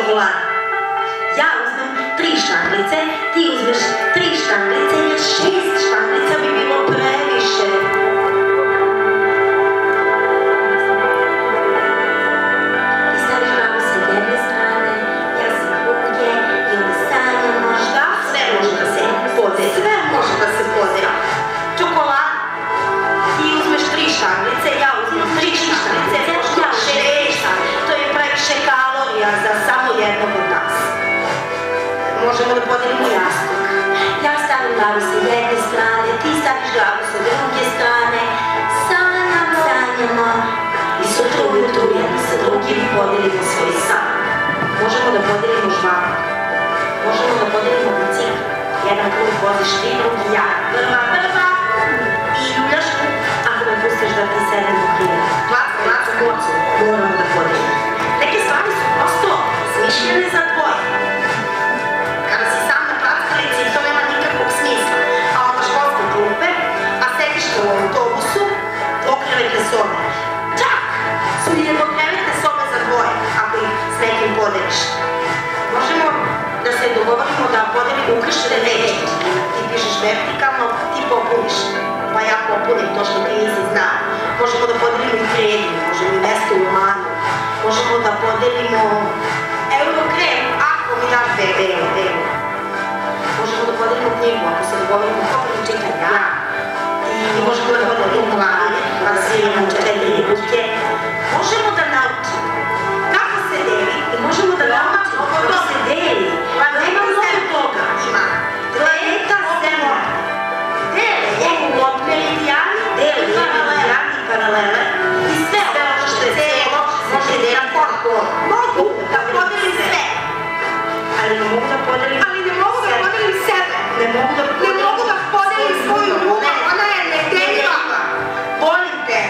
čokoladu. Ja uzmem 3 štanglice, ti uzmeš 3 štanglice, jer 6 štanglica bi bilo previše. Ti staviš glavu sa jedne strane, ja sa druge i onda stanjamo. Šta? Sve može da se podeli. Sve može da se podeli. Čokolada. Ti uzmeš 3 štanglice, ja uzmem 3 štanglice, ja 6. To je previše kalorija za samo jednog od nas. Možemo da podelimo jastuk. Ja stavim glavu sa jedne strane, ti staviš glavu sa druge strane, sanjamo i sutra ujutru jedno sa drugim podelimo svoj san. Možemo da podelimo žvaku, možemo da podelimo bicikl. Jedan krug voziš ti, drugi ja. Prva i ljuljaš, ako me pustiš da ti sedem u krivu. Glacu, mocu, moramo da podelimo. Neke stvari su prosto smišljene za dvoje. Kada si sam na klackalici, to nema nikakvog smisla. A onda školske klupe, a sediš u autobusu, dvokrevetne sobe. Čak su i jednokrevetne sobe za dvoje, ako ih s nekim podeliš. Možemo da se dogovorimo da podelimo ukrštene reči. Ti pišeš vertikalno, ti popuniš. Pa ja popunim to što ti nisi znao. Možemo da podelimo i kredi, možemo i mesto u manu. Možemo da podelimo eurokrem, ako mi daš belo. Možemo da podelimo knjigu, ako se dogovorimo ko prvi čita ja. I možemo da podelimo glave, pa da svi imamo 4 ruke. Možemo da naučimo kako se deli i možemo da naučimo kako se deli. Nema mnogo toga. Planeta Zemlja. Dele, meridiani, paralele i sve ono što je celo može da je potpuno. Mogu da podelim sve. Ali ne mogu da podelim sebe. Ne mogu da podelim svoju ljubav. Ona je nedeljiva. Volim te.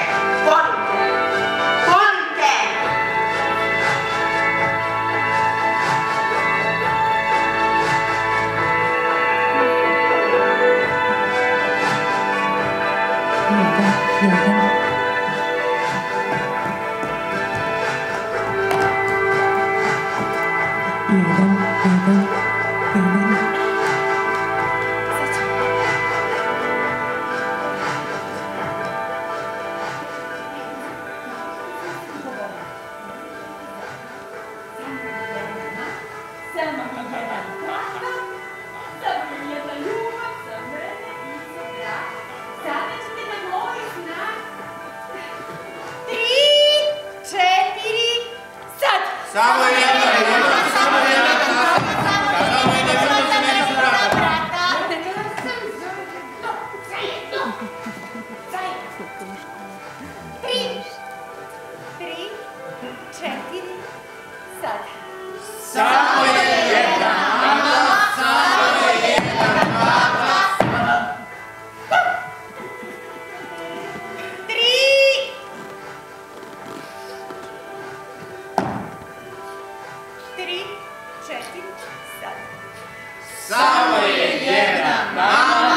Samo je jedna mama.